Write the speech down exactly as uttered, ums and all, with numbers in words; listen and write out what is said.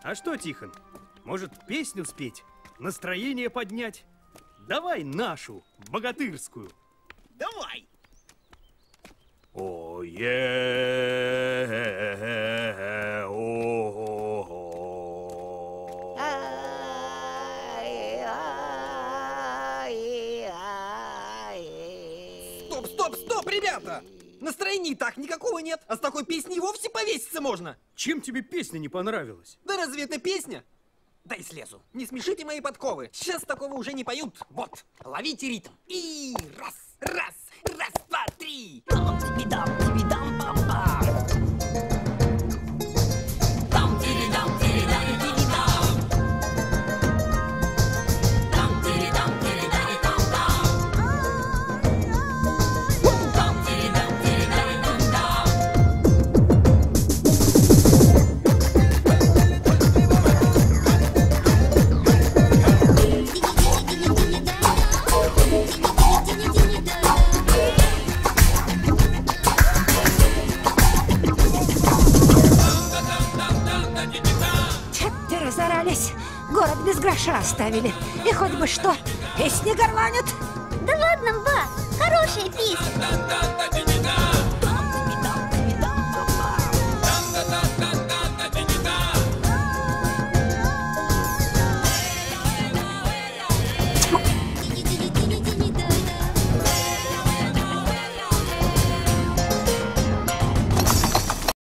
А что, Тихон, может, песню спеть? Настроение поднять? Давай нашу, богатырскую. Давай. Ое, о-о-о. Стоп, стоп, стоп, ребята! Настроения и так никакого нет, а с такой песней вовсе повеситься можно. Чем тебе песня не понравилась? Да разве это песня? Дай слезу. Не смешите мои подковы. Сейчас такого уже не поют. Вот, ловите ритм. И раз, раз, раз, два, три. Город без гроша оставили. И хоть бы что, песни горланят. Да ладно, ба, хорошая песня.